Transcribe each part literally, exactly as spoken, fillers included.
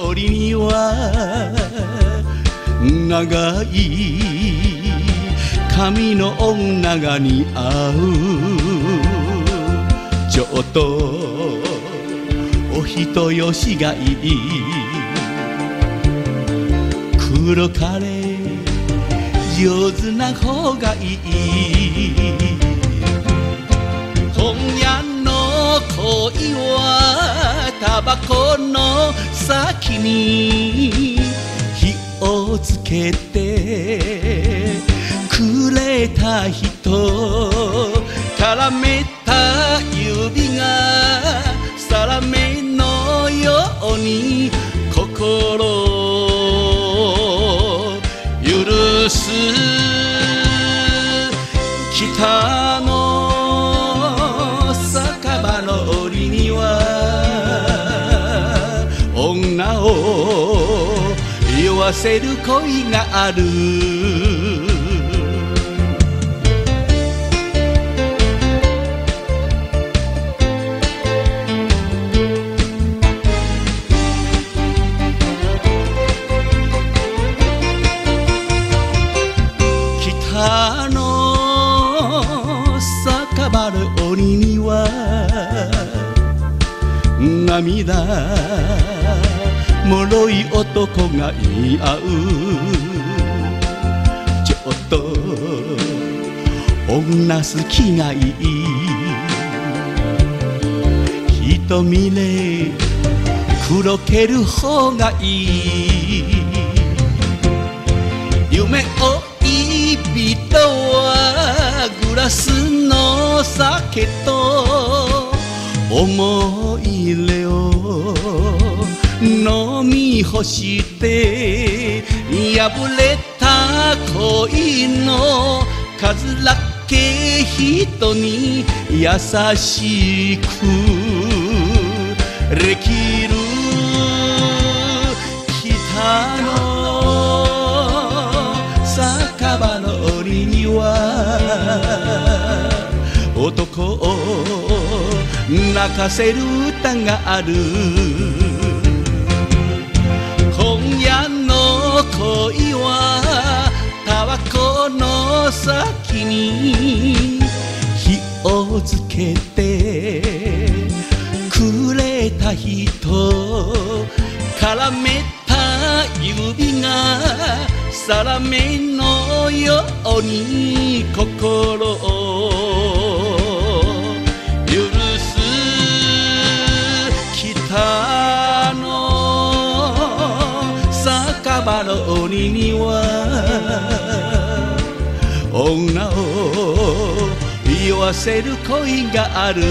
折には長い髪の女が似合う。ちょっとお人よしがいい。黒カレー上手な方がいい。今夜の恋はタバコの先に火をつけてくれた人、絡めた指が定めのように心許す。北の酒場の折には女を酔わせる恋がある。北の酒場の折には涙もろい男が似合う。ちょっと女好きがいい。瞳で黒ける方がいい。夢を人はグラスの酒と思い入れを飲み干して破れた恋の数だけ人に優しくできる。北の酒場の折には男を泣かせる歌がある。今夜の恋はタバコの先に火をつけてくれた人、絡めた指が定めのように心を許す。北の酒場の折には女を酔わせる恋がある。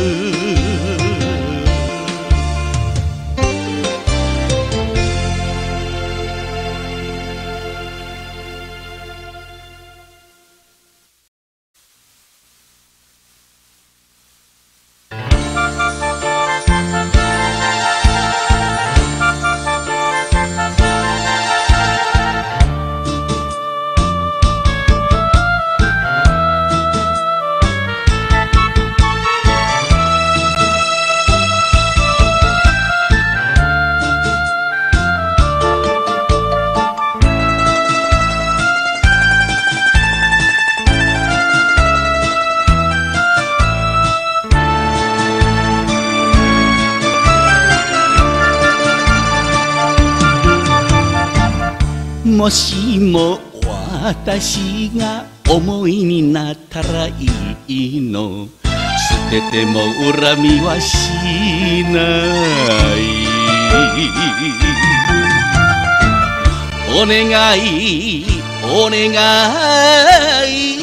もしも私が思いになったらいいの。捨てても恨みはしない。お願いお願い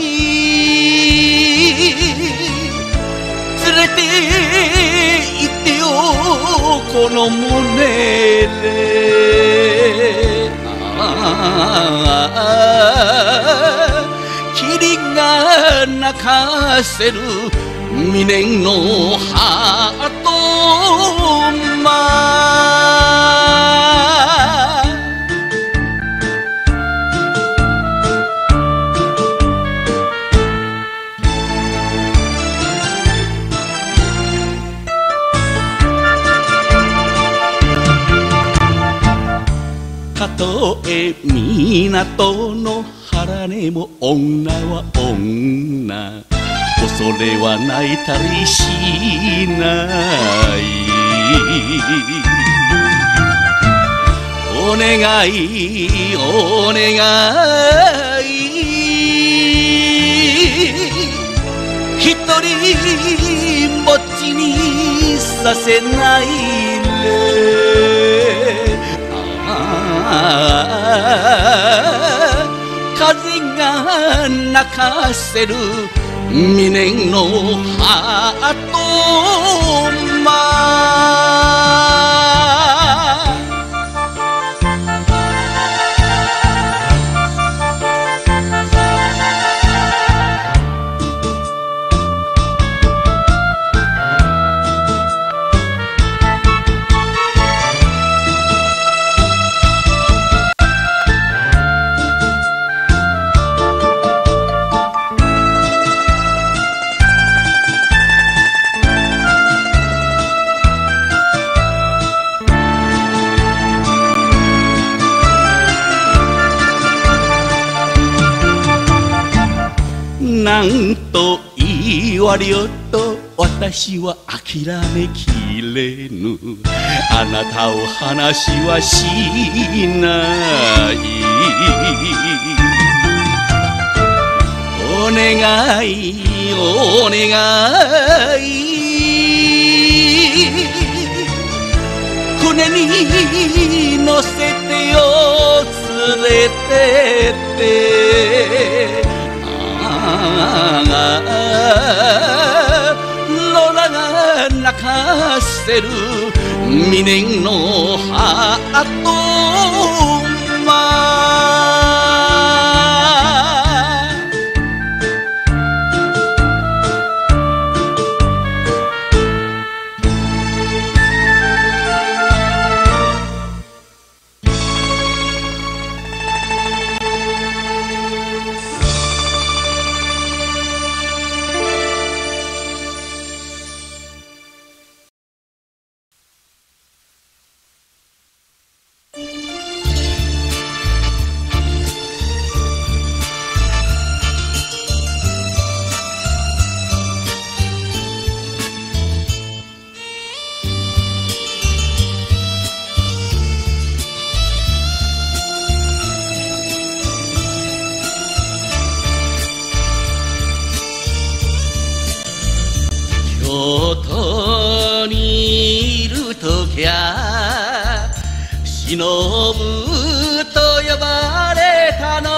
連れて行ってよこの胸で。霧が泣かせる未練のハートマン。 とえ港の腹根も女は女、恐れは泣いたりしない。お願いお願い、一人ぼっちにさせないで。ああ、風が泣かせる未練のハートマなんと言われよと私は諦めきれぬ。あなたを話はしない。お願いお願い、船に乗せてよ連れてって。ロラが泣かせる未練のハートマ京都にいるときゃ忍と呼ばれたの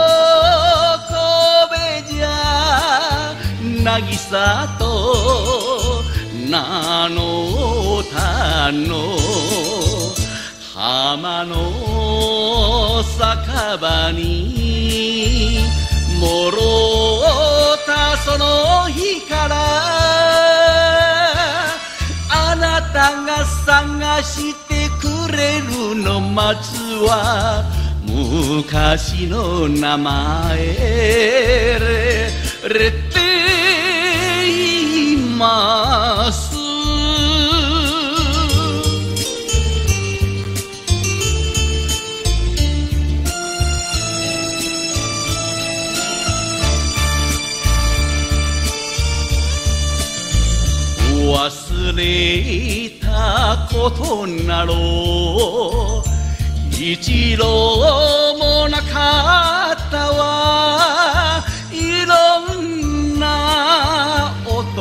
神戸じゃ渚と名のたの浜の酒場にもろたその日からあなたが探してくれるの松は昔の名前れれって言います。忘れたことなろう一度もなかったわ。いろんな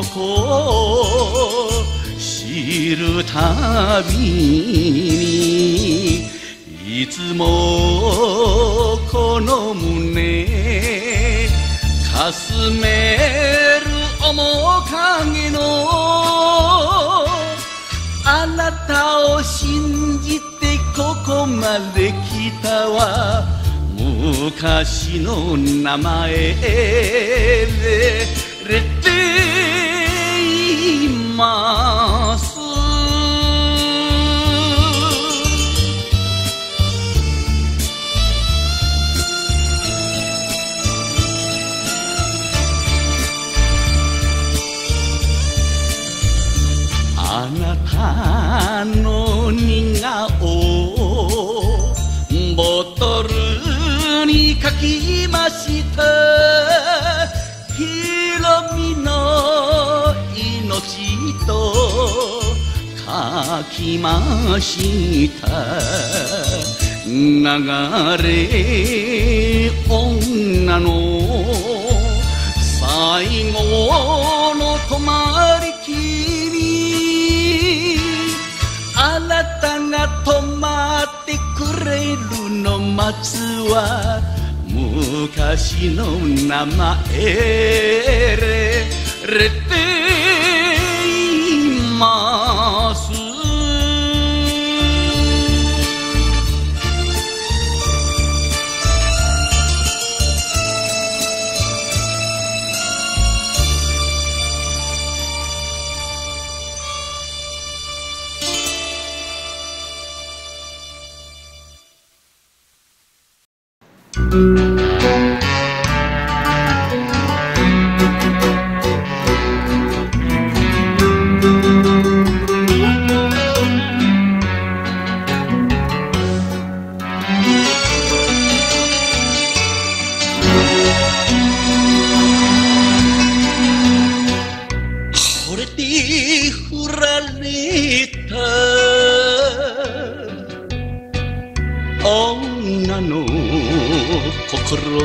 男知るたびにいつもこの胸かすめる面影のあなたを信じてここまで来たわ。昔の名前でれって言います。あなたの似顔僕きました流れ女の最後の止まり木にあなたが止まってくれるの待つは昔の名前れれていますこれで振られた女の心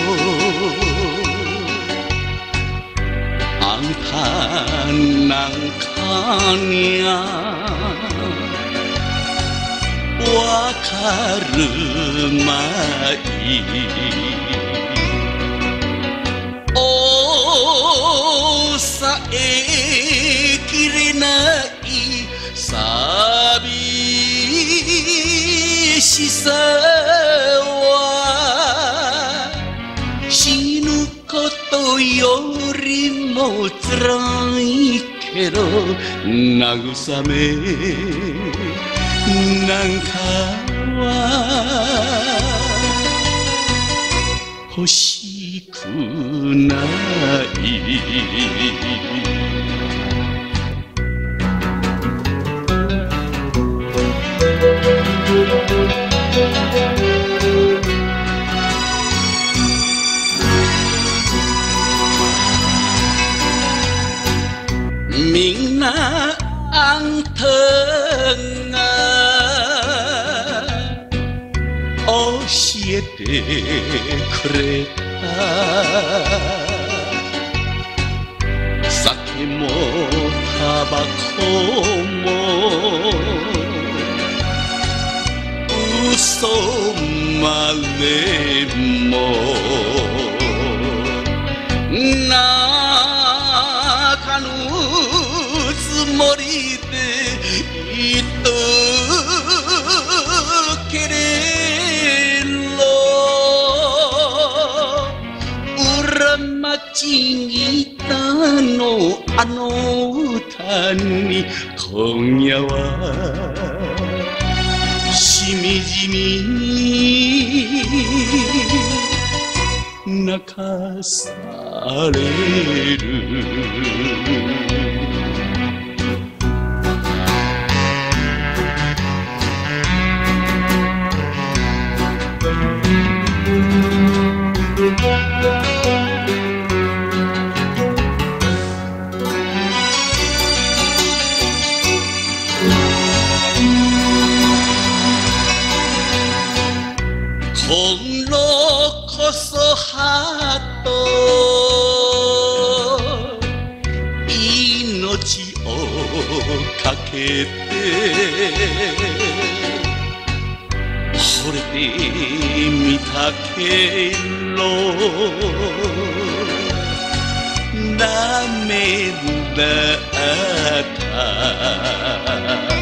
あんたなんかにゃわかるまい抑えきれない寂しさは死ぬことよりも辛いけど慰めなんかは欲しくないみんなあんたが教えてくれた酒もタバコも嘘までも中のつもりでいたけれど裏町ギターのあの歌に今夜はしみじみ泣かされる今度こそはっと命をかけて惚れてみたけどダメだった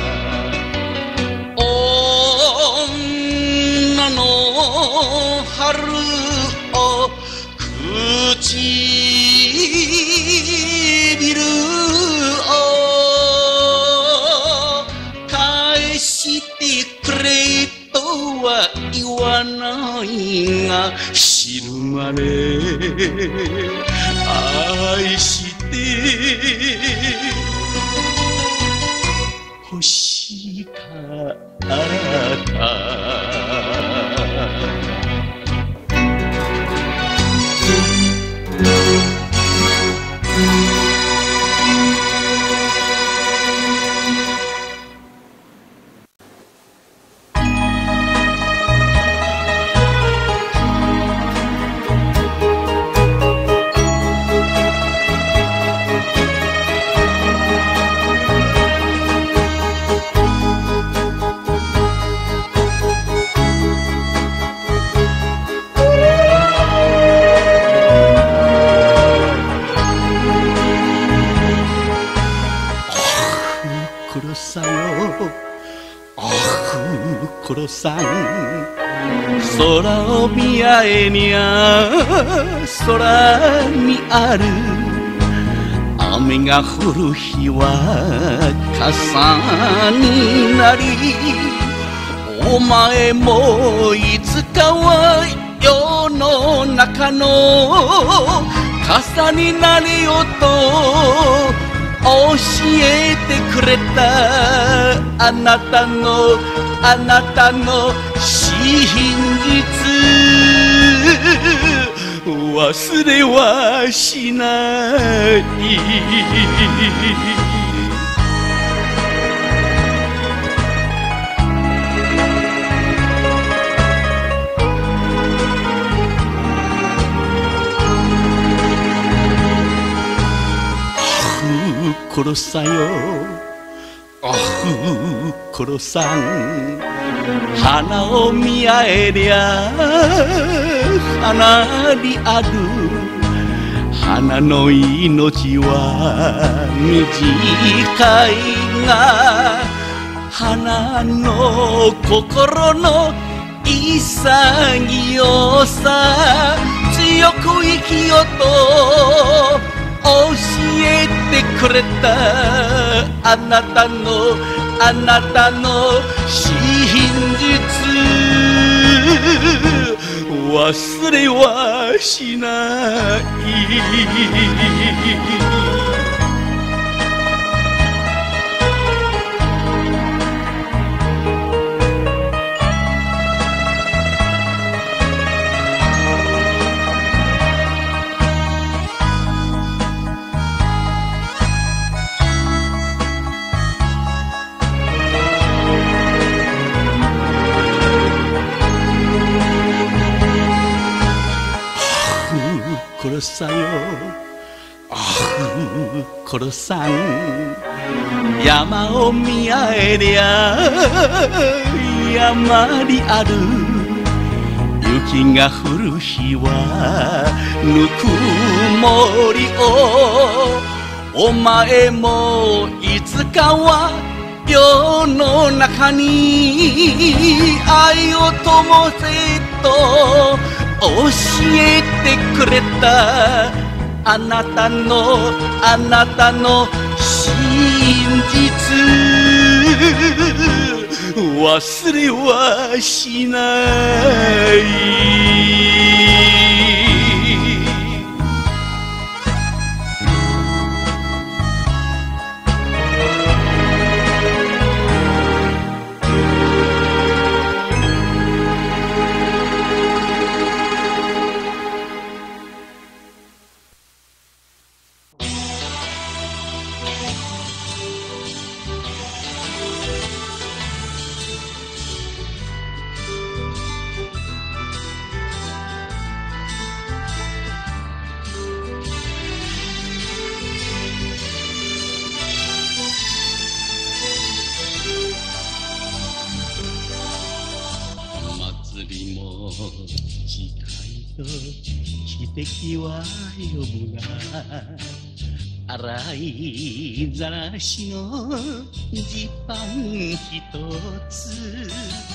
女の春を唇を返してくれとは言わないが死ぬまで愛して欲しかったさよあふころさん空を見上げにゃ空にある雨が降る日は傘になりお前もいつかは世の中の傘になれよと教えてくれたあなたのあなたの真実忘れはしないコロさよあふコロさん花を見上げりゃ花にある花の命は短いが花の心の潔さ強く生きよと教えてくれたあなたのあなたの真実忘れはしないコロさよあふコロさん山を見上げりゃ山にある雪が降る日はぬくもりをお前もいつかは世の中に愛を灯せと教えてくれたあなたのあなたの真実忘れはしない奇跡は呼ぶが洗いざらしのジパン一つ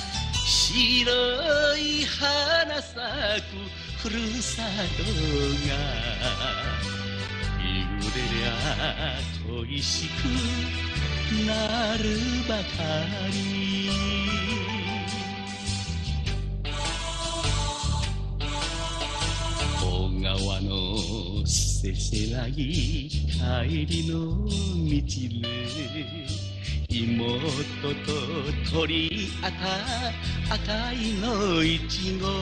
白い花咲くふるさとが揺れりゃ恋しくなるばかり小川のせせらぎ帰りの道で妹と取り合った赤いのいちご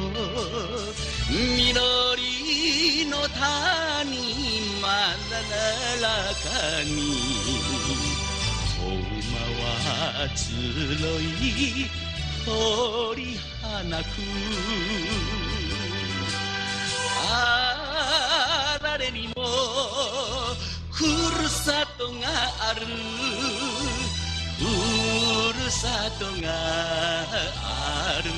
緑の谷まだならかにお馬は強い鳥花くあられにもふるさとがあるふるさとがある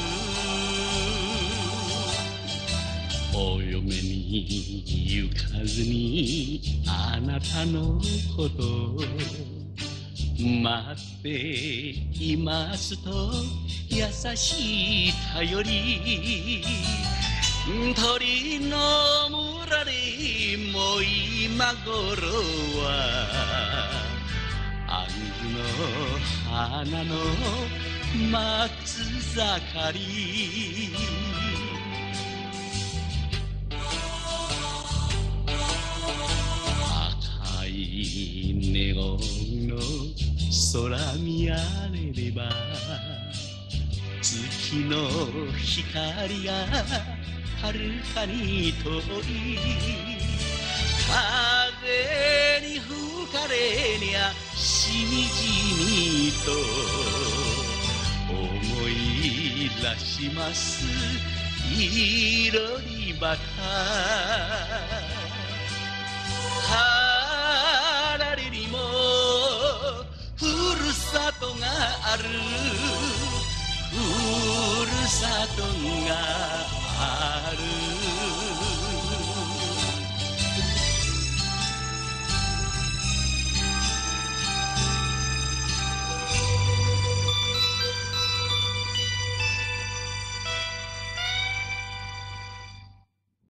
お嫁に行かずにあなたのこと待っていますと優しい頼り鳥の村でもう今頃はアングの花の松盛り赤いネオンの空見上げれば月の光がはるかに遠い風に吹かれにゃしみじみと思い出します彩り旗離れにもふるさとがあるふるさとがある